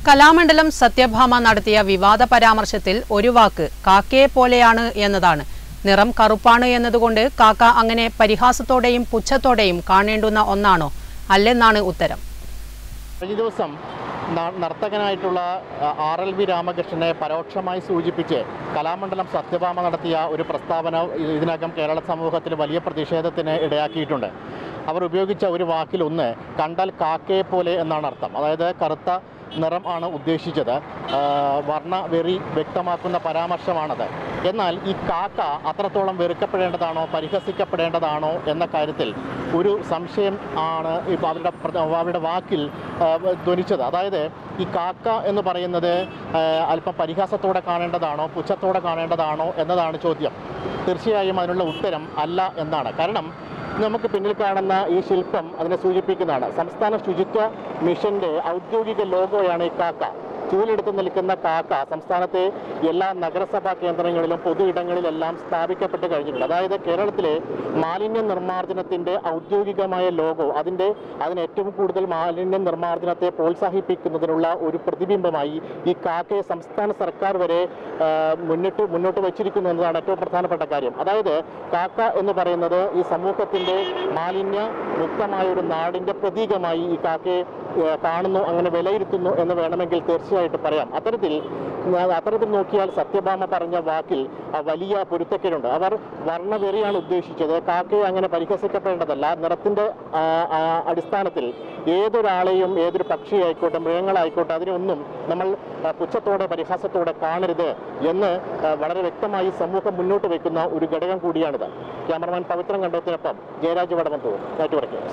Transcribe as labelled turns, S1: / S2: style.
S1: കലാമണ്ഡലം സത്യഭാമ നടത്തിയ വിവാദ പരാമർശത്തിൽ ഒരു വാക്ക് കാക്കയെ പോലെയാണ് എന്നതാണ്. നിറം കറുപ്പാണ് എന്നതുകൊണ്ട് കാക്ക അങ്ങനെ പരിഹാസത്തോടെയും പുച്ഛത്തോടെയും കാണേണ്ടുന്ന ഒന്നാണോ? അല്ലെന്നാണ് ഉത്തരം.
S2: കഴിഞ്ഞ ദിവസം നർത്തകനായിട്ടുള്ള RLV രാമകൃഷ്ണനെ പരോക്ഷമായി സൂചിപ്പിച്ച് കലാമണ്ഡലം സത്യഭാമ നടത്തിയ ഒരു പ്രസ്താവന ഇതിനകം കേരള സമൂഹത്തിൽ വലിയ പ്രതിഷേധത്തിന് ഇടയാക്കിയിട്ടുണ്ട്. അവർ ഉപയോഗിച്ച ഒരു വാക്കിലൊന്ന് കണ്ടാൽ കാക്കയെ പോലെ എന്നാണ് അർത്ഥം. അതായത് കറുത്ത നിറം ആണ് ഉദ്ദേശിച്ചത്. വർണ്ണവെറി വ്യക്തമാക്കുന്ന പരാമർശമാണത്. എന്നാൽ ഈ കാക്ക അത്രത്തോളം വെറുക്കപ്പെടേണ്ടതാണോ പരിഹസിക്കപ്പെടേണ്ടതാണോ എന്ന കാര്യത്തിൽ ഒരു സംശയം ആണ് അവരുടെ വാക്കിൽ ധ്വനിച്ചത്. അതായത് ഈ കാക്ക എന്ന് പറയുന്നത് അല്പം പരിഹാസത്തോടെ കാണേണ്ടതാണോ പുച്ഛത്തോടെ കാണേണ്ടതാണോ എന്നതാണ് ചോദ്യം. തീർച്ചയായും അതിനുള്ള ഉത്തരം അല്ല എന്നാണ്. കാരണം നമുക്ക് പിന്നിൽ കാണുന്ന ഈ ശില്പം അതിനെ സൂചിപ്പിക്കുന്നതാണ്. സംസ്ഥാന ശുചിത്വ മിഷന്റെ ഔദ്യോഗിക ലോഗോയാണ് ഈ കാക്ക. ചൂലെടുത്ത് നിൽക്കുന്ന കാക്ക സംസ്ഥാനത്തെ എല്ലാ നഗരസഭാ കേന്ദ്രങ്ങളിലും പൊതു ഇടങ്ങളിലെല്ലാം സ്ഥാപിക്കപ്പെട്ട് കഴിഞ്ഞിട്ടുണ്ട്. അതായത് കേരളത്തിലെ മാലിന്യ നിർമ്മാർജ്ജനത്തിൻ്റെ ഔദ്യോഗികമായ ലോഗോ അതിന് ഏറ്റവും കൂടുതൽ മാലിന്യ നിർമ്മാർജ്ജനത്തെ പ്രോത്സാഹിപ്പിക്കുന്നതിനുള്ള ഒരു പ്രതിബിംബമായി ഈ കാക്കയെ സംസ്ഥാന സർക്കാർ വരെ മുന്നോട്ട് വച്ചിരിക്കുന്നു എന്നതാണ് ഏറ്റവും പ്രധാനപ്പെട്ട കാര്യം. അതായത് കാക്ക എന്ന് പറയുന്നത് ഈ സമൂഹത്തിൻ്റെ മാലിന്യ മുക്തമായ ഒരു നാടിൻ്റെ പ്രതീകമായി ഈ കാക്കയെ കാണുന്നു, അങ്ങനെ വിലയിരുത്തുന്നു എന്ന് വേണമെങ്കിൽ തീർച്ചയായിട്ടും പറയാം. അത്തരത്തിൽ നോക്കിയാൽ സത്യഭാമ പറഞ്ഞ വാക്കിൽ വലിയ പൊരുത്തക്കേടുണ്ട്. അവർ വർണ്ണവെറിയാണ് ഉദ്ദേശിച്ചത്. കാക്കയെ അങ്ങനെ പരിഹസിക്കപ്പെടേണ്ടതല്ല. നിറത്തിൻ്റെ അടിസ്ഥാനത്തിൽ ഏതൊരാളെയും ഏതൊരു പക്ഷിയായിക്കോട്ടെ മൃഗങ്ങളായിക്കോട്ടെ അതിനൊന്നും നമ്മൾ പുച്ഛത്തോടെ പരിഹാസത്തോടെ കാണരുത് എന്ന് വളരെ വ്യക്തമായി സമൂഹം മുന്നോട്ട് വയ്ക്കുന്ന ഒരു ഘടകം കൂടിയാണിത്. ക്യാമറമാൻ പവിത്രൻ കണ്ടത്തിനൊപ്പം ജയരാജ് വടവന്തൂർ, നെറ്റ്വർക്ക്.